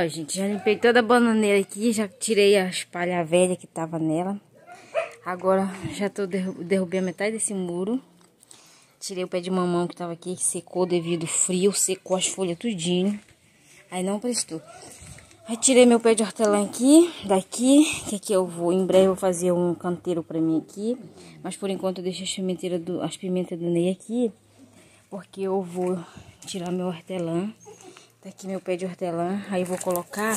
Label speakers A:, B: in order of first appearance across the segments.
A: Ó, gente, já limpei toda a bananeira aqui, já tirei as palhas velhas que tava nela. Agora já derrubei a metade desse muro. Tirei o pé de mamão que tava aqui, que secou devido ao frio, secou as folhas tudinho. Aí não prestou. Aí tirei meu pé de hortelã aqui, daqui, que aqui eu vou, em breve eu vou fazer um canteiro pra mim aqui. Mas por enquanto eu deixo as pimentas do Ney aqui, porque eu vou tirar meu hortelã. Tá aqui meu pé de hortelã, aí eu vou colocar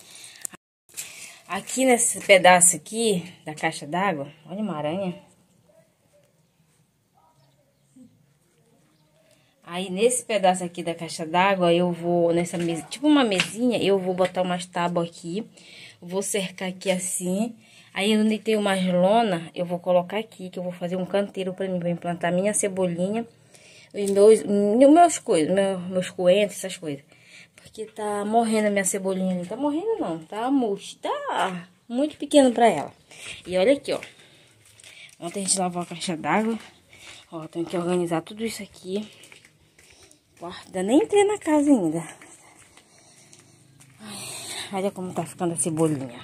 A: aqui nesse pedaço aqui da caixa d'água. Olha uma aranha. Aí nesse pedaço aqui da caixa d'água eu vou, nessa mesa, tipo uma mesinha, eu vou botar umas tábuas aqui. Vou cercar aqui assim. Aí onde tem umas lona, eu vou colocar aqui, que eu vou fazer um canteiro pra mim, pra implantar minha cebolinha. E meus coentros, essas coisas. Porque tá morrendo a minha cebolinha ali. Tá morrendo não, tá murcha. Tá muito pequeno pra ela. E olha aqui, ó. Ontem a gente lavou a caixa d'água. Ó, tenho que organizar tudo isso aqui. Ainda nem entrei na casa ainda. Ai, olha como tá ficando a cebolinha.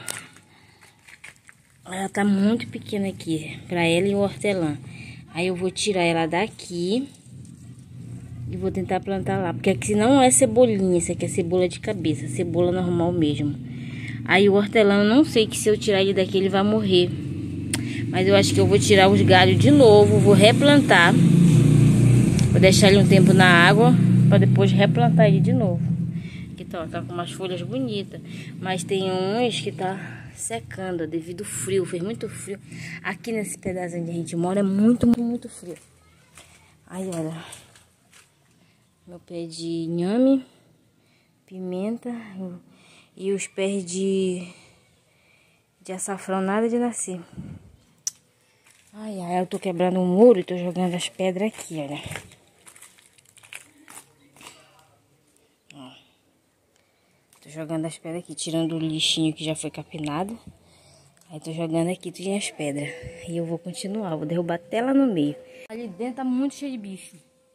A: Ela tá muito pequena aqui, pra ela e o hortelã. Aí eu vou tirar ela daqui e vou tentar plantar lá. Porque aqui não é cebolinha, isso aqui é cebola de cabeça, cebola normal mesmo. Aí o hortelã, eu não sei que se eu tirar ele daqui ele vai morrer. Mas eu acho que eu vou tirar os galhos de novo, vou replantar. Vou deixar ele um tempo na água, pra depois replantar ele de novo. Aqui tá com umas folhas bonitas. Mas tem uns que tá secando devido ao frio, fez muito frio. Aqui nesse pedaço onde a gente mora é muito frio. Aí, olha. Meu pé de inhame, pimenta e os pés de açafrão nada de nascer. Ai, eu tô quebrando um muro e tô jogando as pedras aqui, olha. Ó. Tô jogando as pedras aqui, tirando o lixinho que já foi capinado. Aí tô jogando aqui tudo as pedras. E eu vou continuar, vou derrubar até lá no meio. Ali dentro tá muito cheio de bicho.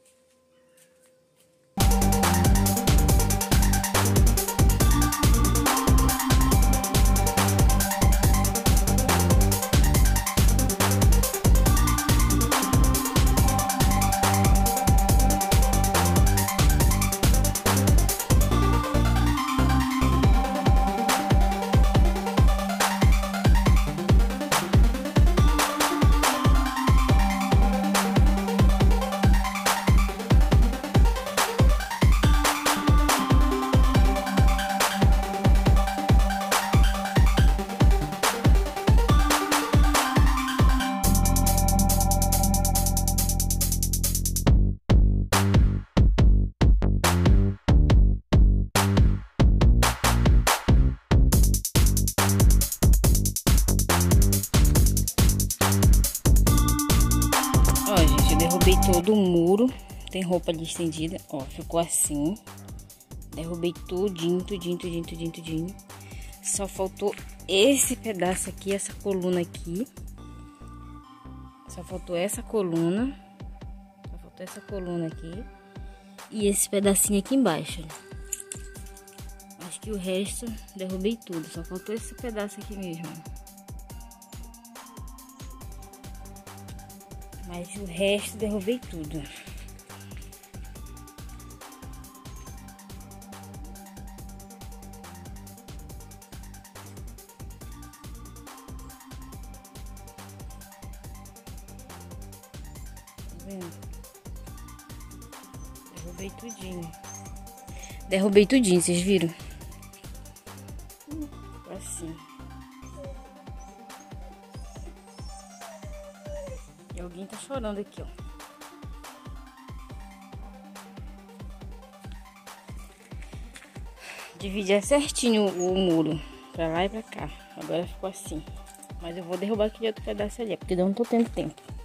A: Ó, gente, eu derrubei todo o muro. Tem roupa ali estendida. Ó, ficou assim. Derrubei tudinho. Só faltou esse pedaço aqui, essa coluna aqui. Só faltou essa coluna. Aqui. E esse pedacinho aqui embaixo. Acho que o resto derrubei tudo. Só faltou esse pedaço aqui mesmo. Mas o resto derrubei tudo. Tá vendo? Derrubei tudinho. Derrubei tudinho, vocês viram? Assim. E alguém tá chorando aqui, ó. Dividir certinho o muro, pra lá e pra cá. Agora ficou assim. Mas eu vou derrubar aquele outro pedaço ali, porque eu não tô tendo tempo.